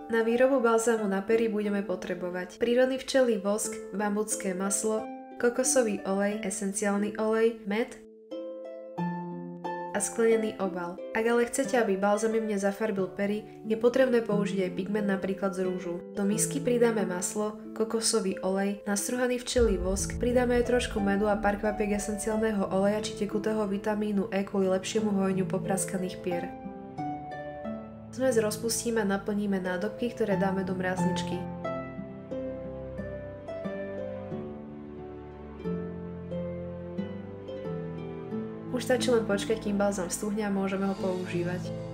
Na výrobu balzámu na pery budeme potrebovať prírodný včelí vosk, bambucké maslo, kokosový olej, esenciálny olej, med a sklenený obal. Ak ale chcete, aby balzám jemne zafarbil pery, je potrebné použiť aj pigment napríklad z rúžu. Do misky pridáme maslo, kokosový olej, nastruhaný včelí vosk, pridáme aj trošku medu a pár kvapiek esenciálneho oleja či tekutého vitamínu E kvôli lepšiemu hojeniu popraskaných pier. Zmes rozpustíme a naplníme nádobky, ktoré dáme do mrazničky. Už stačí len počkať, kým balzám stuhne a môžeme ho používať.